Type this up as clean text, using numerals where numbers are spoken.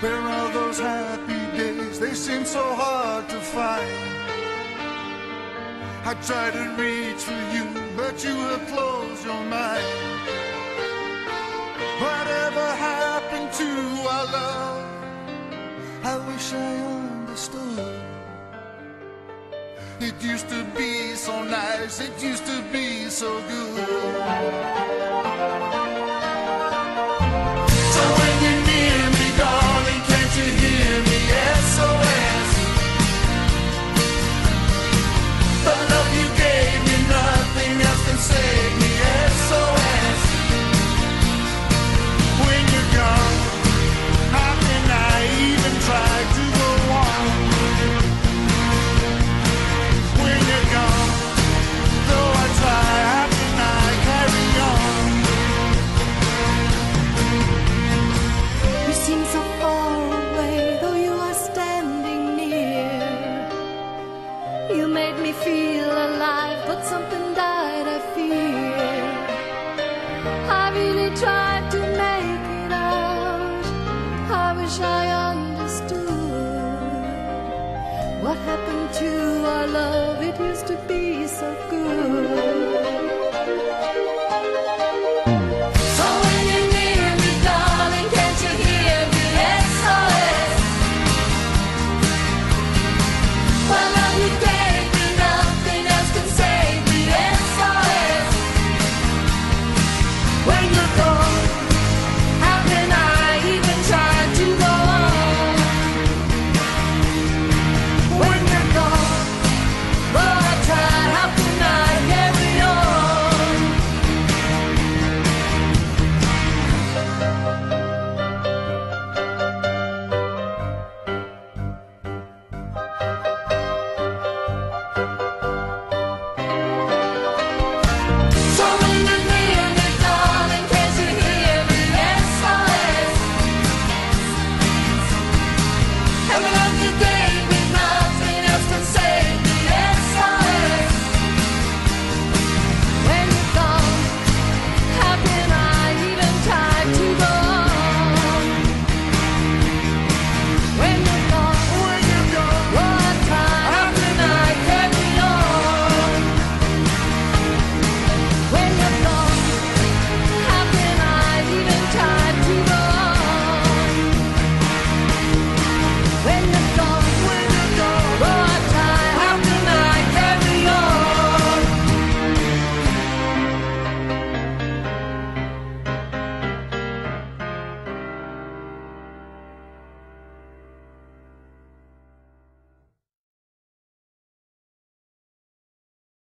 Where are those happy days? They seem so hard to find. I tried to reach for you, but you have closed your mind. Whatever happened to our love? I wish I understood. It used to be so nice, it used to be so good. So when you're near me, darling, can't you hear me? S.O.S. The love you gave me, nothing else can save me. S.O.S. When you're gone, how can I even try to go on? When you're gone, though I try, how can I carry on? You seem so far away, though you are standing near. You made me feel alive, but something died, I fear. I really tried to make it out. I wish I understood what happened to our love. It used to be so good.